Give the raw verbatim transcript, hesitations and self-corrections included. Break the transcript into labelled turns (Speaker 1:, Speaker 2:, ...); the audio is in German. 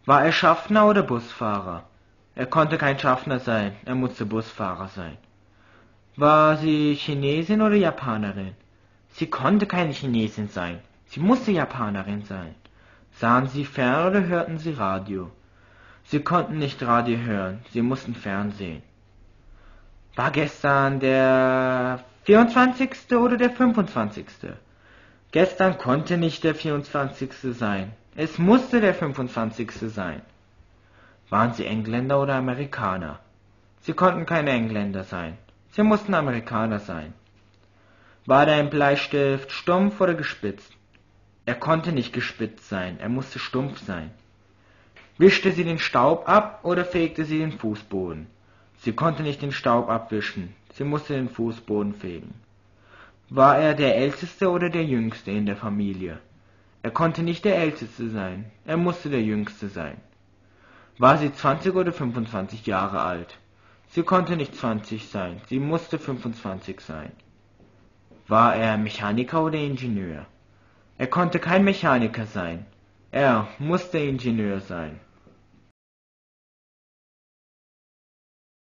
Speaker 1: War er Schaffner oder Busfahrer? Er konnte kein Schaffner sein, er musste Busfahrer sein. War sie Chinesin oder Japanerin? Sie konnte keine Chinesin sein, sie musste Japanerin sein. Sahen sie fern oder hörten sie Radio? Sie konnten nicht Radio hören, sie mussten Fernsehen. War gestern der vierundzwanzigste oder der fünfundzwanzigste? Gestern konnte nicht der vierundzwanzigste sein. Es musste der fünfundzwanzigste sein. Waren sie Engländer oder Amerikaner? Sie konnten keine Engländer sein. Sie mussten Amerikaner sein. War dein Bleistift stumpf oder gespitzt? Er konnte nicht gespitzt sein, er musste stumpf sein. Wischte sie den Staub ab oder fegte sie den Fußboden? Sie konnte nicht den Staub abwischen, sie musste den Fußboden fegen. War er der Älteste oder der Jüngste in der Familie? Er konnte nicht der Älteste sein, er musste der Jüngste sein. War sie zwanzig oder fünfundzwanzig Jahre alt? Sie konnte nicht zwanzig sein, sie musste fünfundzwanzig sein. War er Mechaniker oder Ingenieur? Er konnte kein Mechaniker sein, er musste Ingenieur sein.